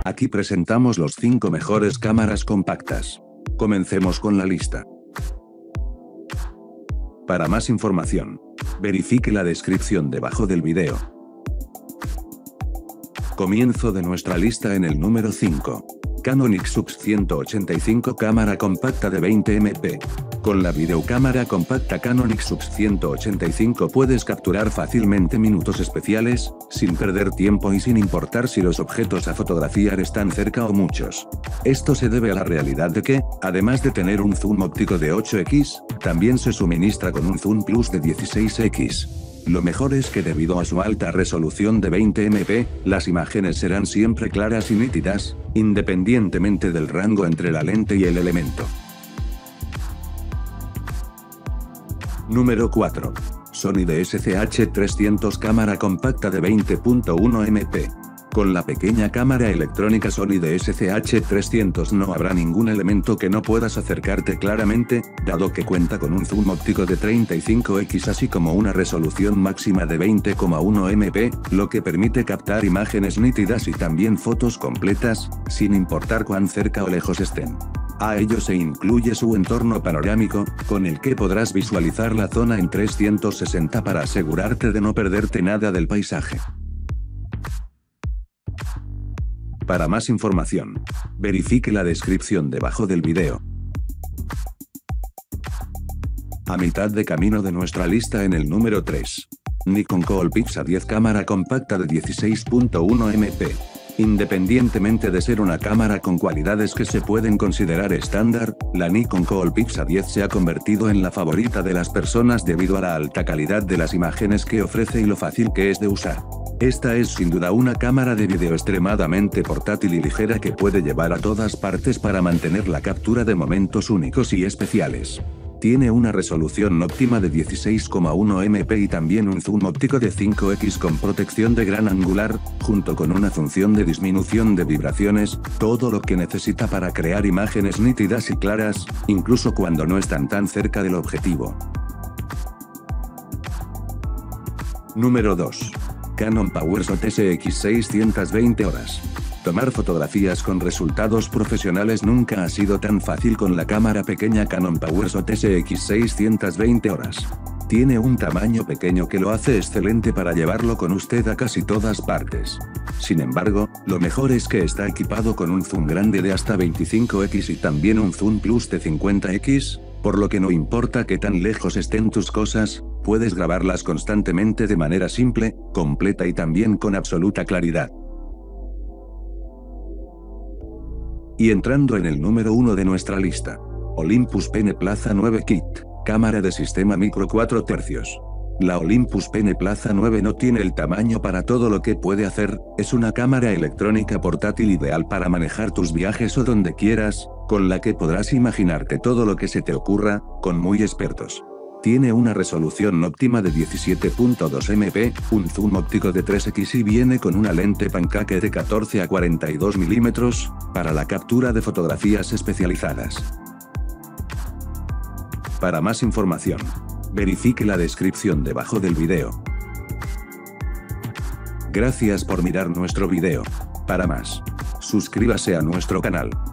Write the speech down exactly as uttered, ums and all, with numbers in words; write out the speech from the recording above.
Aquí presentamos los cinco mejores cámaras compactas. Comencemos con la lista. Para más información, verifique la descripción debajo del video. Comienzo de nuestra lista en el número cinco. Canon X U X ciento ochenta y cinco cámara compacta de veinte megapíxeles. Con la videocámara compacta Canon X U X ciento ochenta y cinco puedes capturar fácilmente minutos especiales, sin perder tiempo y sin importar si los objetos a fotografiar están cerca o muchos. Esto se debe a la realidad de que, además de tener un zoom óptico de ocho equis, también se suministra con un zoom plus de dieciséis equis. Lo mejor es que debido a su alta resolución de veinte megapíxeles, las imágenes serán siempre claras y nítidas, independientemente del rango entre la lente y el elemento. Número cuatro. Sony D S C H trescientos cámara compacta de veinte punto uno megapíxeles. Con la pequeña cámara electrónica Sony D S C H trescientos no habrá ningún elemento que no puedas acercarte claramente, dado que cuenta con un zoom óptico de treinta y cinco equis así como una resolución máxima de veinte coma uno megapíxeles, lo que permite captar imágenes nítidas y también fotos completas, sin importar cuán cerca o lejos estén. A ello se incluye su entorno panorámico, con el que podrás visualizar la zona en trescientos sesenta para asegurarte de no perderte nada del paisaje. Para más información, verifique la descripción debajo del video. A mitad de camino de nuestra lista en el número tres. Nikon Coolpix A diez cámara compacta de dieciséis punto uno megapíxeles. Independientemente de ser una cámara con cualidades que se pueden considerar estándar, la Nikon Coolpix A diez se ha convertido en la favorita de las personas debido a la alta calidad de las imágenes que ofrece y lo fácil que es de usar. Esta es sin duda una cámara de video extremadamente portátil y ligera que puede llevar a todas partes para mantener la captura de momentos únicos y especiales. Tiene una resolución óptima de dieciséis coma uno megapíxeles y también un zoom óptico de cinco equis con protección de gran angular, junto con una función de disminución de vibraciones, todo lo que necesita para crear imágenes nítidas y claras, incluso cuando no están tan cerca del objetivo. Número dos. Canon PowerShot S X seiscientos veinte horas. Tomar fotografías con resultados profesionales nunca ha sido tan fácil con la cámara pequeña Canon PowerShot S X seiscientos veinte horas. Tiene un tamaño pequeño que lo hace excelente para llevarlo con usted a casi todas partes. Sin embargo, lo mejor es que está equipado con un zoom grande de hasta veinticinco equis y también un zoom plus de cincuenta equis, por lo que no importa que tan lejos estén tus cosas, puedes grabarlas constantemente de manera simple, completa y también con absoluta claridad. Y entrando en el número uno de nuestra lista. Olympus Pen Plaza nueve Kit, cámara de sistema micro cuatro tercios. La Olympus Pen Plaza nueve no tiene el tamaño para todo lo que puede hacer, es una cámara electrónica portátil ideal para manejar tus viajes o donde quieras, con la que podrás imaginarte todo lo que se te ocurra, con muy expertos. Tiene una resolución óptima de diecisiete punto dos megapíxeles, un zoom óptico de tres equis y viene con una lente pancake de catorce a cuarenta y dos milímetros, para la captura de fotografías especializadas. Para más información, verifique la descripción debajo del video. Gracias por mirar nuestro video. Para más, suscríbase a nuestro canal.